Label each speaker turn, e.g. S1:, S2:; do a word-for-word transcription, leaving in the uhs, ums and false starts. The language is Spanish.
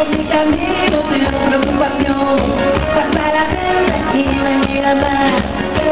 S1: por mi camino sin preocupación. Pasa la gente y me mira más.